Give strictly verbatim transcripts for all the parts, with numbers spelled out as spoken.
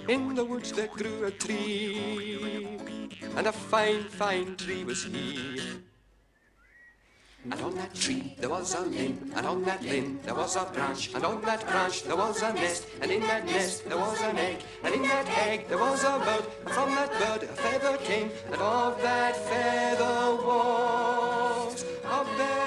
In the woods there grew a tree, and a fine, fine tree was he. And on that tree there was a limb, and on that limb there was a branch, and on that branch there was a nest, and in that nest there was an egg, and in that egg there was a bird, and from that bird a feather came, and of that feather was a bed.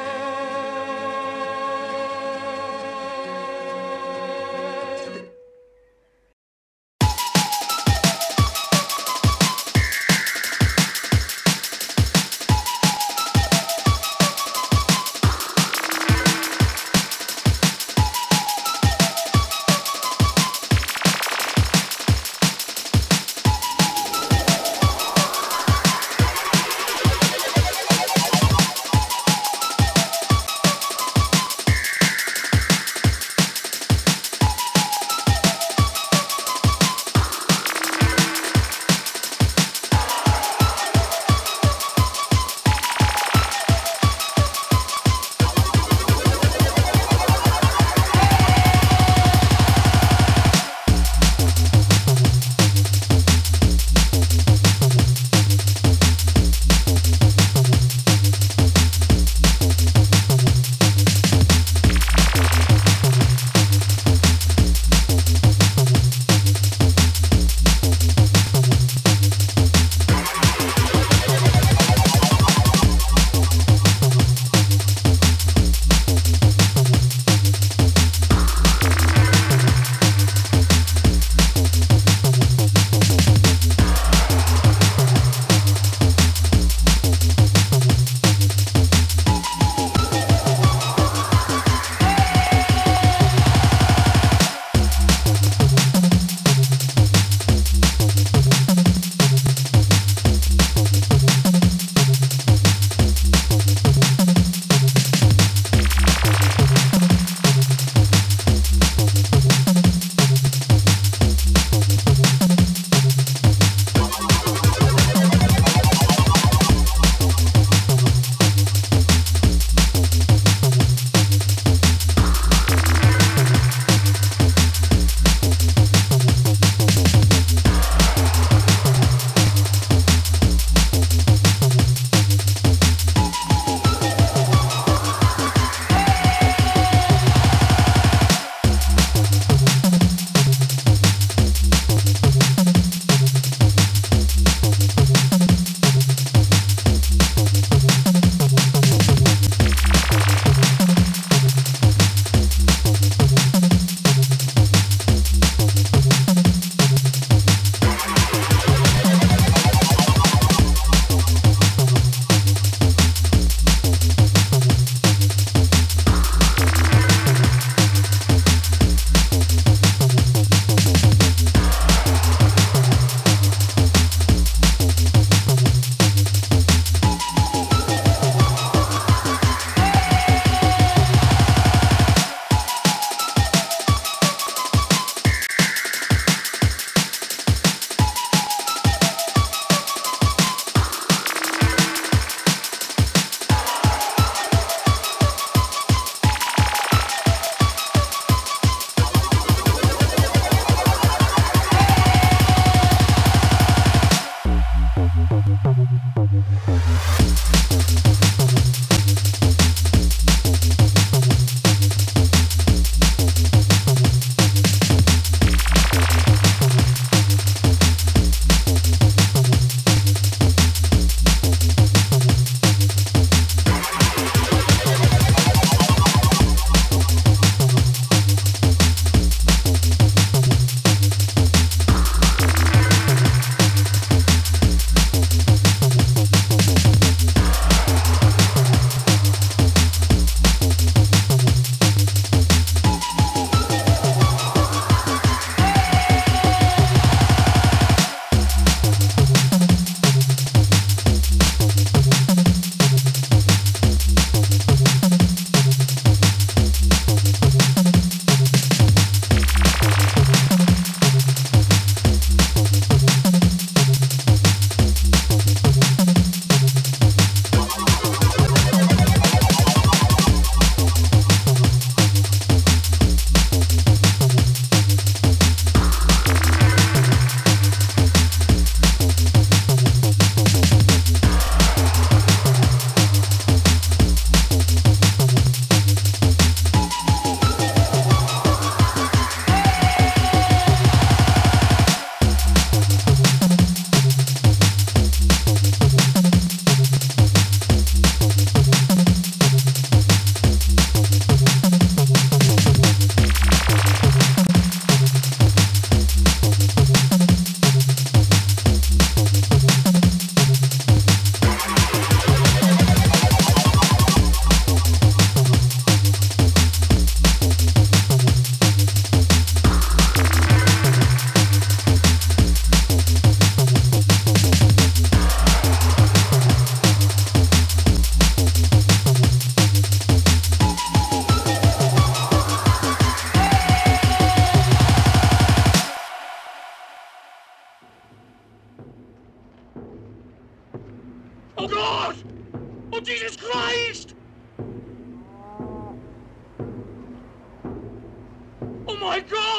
God! Oh, Jesus Christ! Oh, my God!